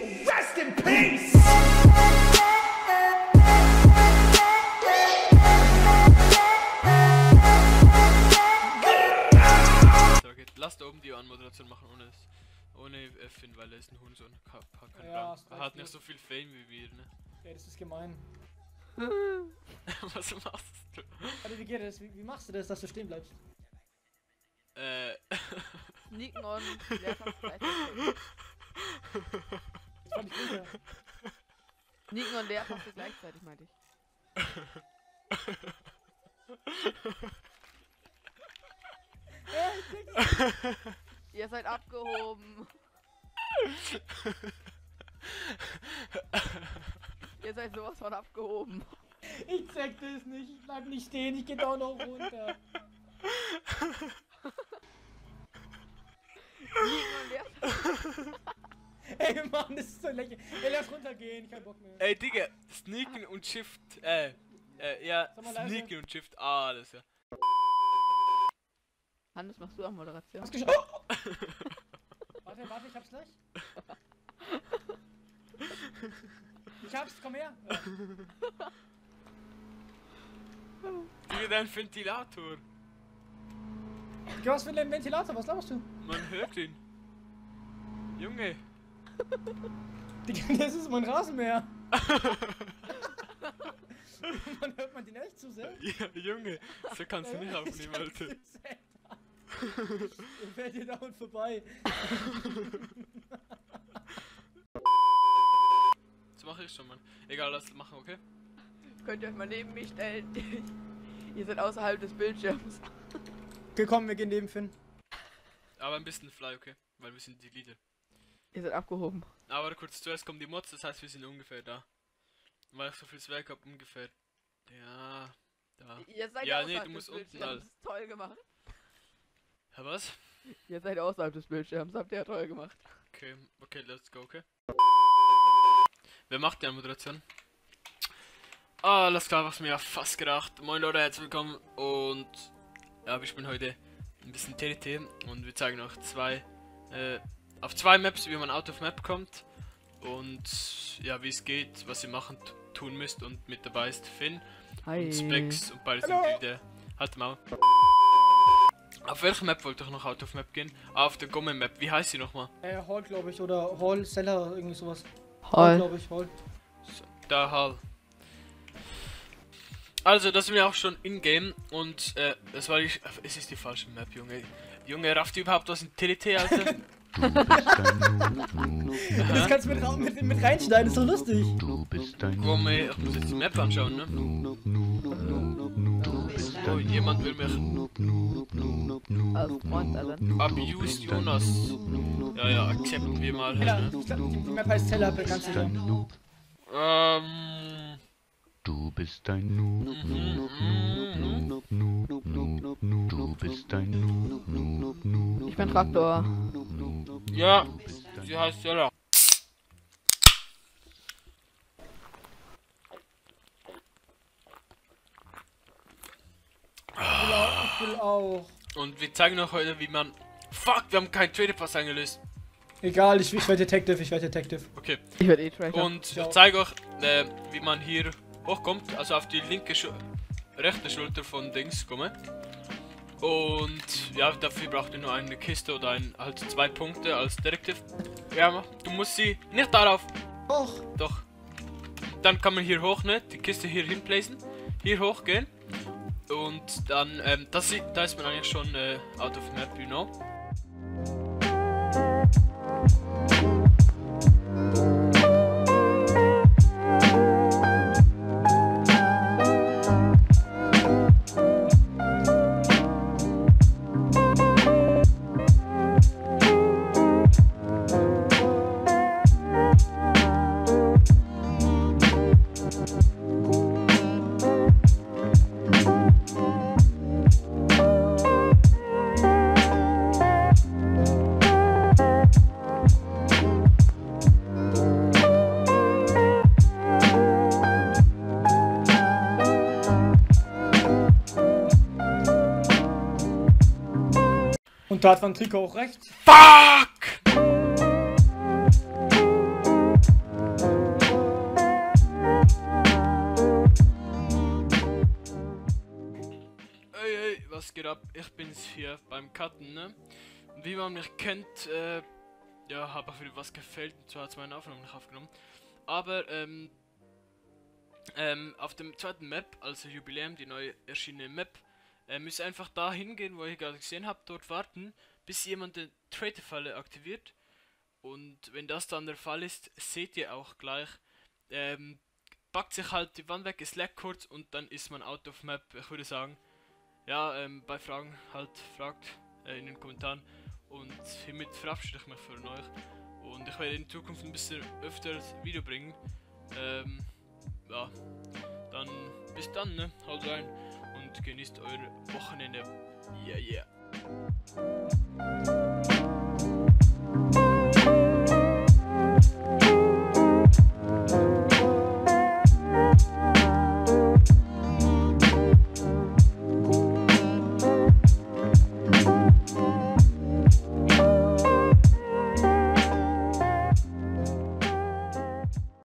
Rest in peace! Lasst oben die Anmoderation machen ohne Finn, weil er ist ein Hurensohn. Ja, er hat nicht so viel Fame wie wir, ne? Ja, das ist gemein. Was machst du? Alter, wie geht das? Wie machst du das, dass du stehen bleibst? Sneaken und Leertaste gleichzeitig. Das fand ich runter. Sneaken und Leertaste gleichzeitig, meinte ich. Ihr seid abgehoben. Ihr seid sowas von abgehoben. Ich zeig das nicht, ich bleib nicht stehen, ich geh da noch runter. Ey Mann, das ist so lächerlich. Ey, lass runtergehen, ich hab keinen Bock mehr. Ey Digga, Sneaken und Shift, ja, Sneaken und Shift, alles ja. Hannes, machst du auch Moderation? Oh! Warte, ich hab's gleich. Ich hab's, komm her. Digga, dein Ventilator. Was für ein Ventilator, was laberst du? Man hört ihn. Junge. Digga, das ist mein Rasenmäher. Man hört man den echt zu sehr? Ja, Junge, so kannst du nicht aufnehmen, Alter. Ich fällt dir dauernd vorbei. Das mache ich schon, Mann. Egal, lass es machen, okay? Könnt ihr euch mal neben mich stellen? Ihr seid außerhalb des Bildschirms. Okay, komm, wir gehen neben Finn. Aber ein bisschen fly, okay? Weil wir sind die Leader. Ihr seid abgehoben. Aber kurz zuerst kommen die Mods, das heißt wir sind ungefähr da. Weil ich so viel Zwerg hab, ungefähr. Ja, da. Ihr seid Ja, außerhalb nee, du des musst unten Bildschirms. Toll gemacht. Ja, was? Ihr seid außerhalb des Bildschirms, habt ihr ja toll gemacht. Okay, let's go, okay? Wer macht die Moderation? Ah, alles klar, was mir ja fast gedacht. Moin Leute, herzlich willkommen und ja, wir spielen heute ein bisschen TDT und wir zeigen noch auf zwei Maps, wie man out of Map kommt und ja, wie es geht, was ihr tun müsst und mit dabei ist Finn Hi. und Specs und beide sind wieder. Halt mal. Auf welche Map wollt ihr noch out of Map gehen? Auf der Gomme Map, wie heißt sie nochmal? Hall, glaube ich, oder Hall, Cellar, irgendwie sowas. Hall, glaube ich, Hall. So, da Hall. Also, das sind wir auch schon in-game und das war es ist die falsche Map, Junge. Junge, rafft ihr überhaupt was in TDT, Alter? Das kannst du mit reinschneiden, ist doch lustig. Gomme, ich muss jetzt die Map anschauen, ne? Oh, jemand will mich als Freund erwähnen. abuse Jonas. Ja, akzeptieren wir mal. Cellar, Ne? ich glaub, die Map heißt Cellar, bekannt sicher. Du bist ein Noob, du bist ein Noob, Ich bin Traktor. Ja, sie heißt Stella. Ich will auch. Und wir zeigen noch heute, wie man... Fuck, wir haben keinen Trader Pass eingelöst. Egal, ich werde Detective, Okay. Ich werde Trader. Und ich zeige euch, wie man hier hochkommt. Also auf die linke, rechte Schulter von Dings kommen. Und ja, dafür braucht ihr nur eine Kiste oder halt 2 Punkte als Detective. Ja, du musst sie nicht darauf. Och. Doch. Dann kann man hier hoch, ne? Die Kiste hier hinplacen. Hier hochgehen. Und dann, da ist man eigentlich schon out of map, you know. Und da hat Van Trico auch recht. Fuck! ab? Ich bin's hier beim Cutten, ne? Und wie man mich kennt, ja, habe auch wieder was gefällt, und zwar hat es meine Aufnahme nicht aufgenommen. Aber, auf dem zweiten Map, also Jubiläum, die neu erschienene Map, müsst ihr einfach da hingehen, wo ihr gerade gesehen habt, dort warten, bis jemand die Traitor-Falle aktiviert. Und wenn das dann der Fall ist, seht ihr auch gleich, packt sich halt die Wand weg, es leckt kurz und dann ist man out of map. Ich würde sagen, ja, bei Fragen halt fragt in den Kommentaren. Und hiermit verabschiede ich mich von euch. Und ich werde in Zukunft ein bisschen öfter Video bringen. Ja, dann bis dann, ne? Haut rein und genießt euer Wochenende. Yeah, yeah.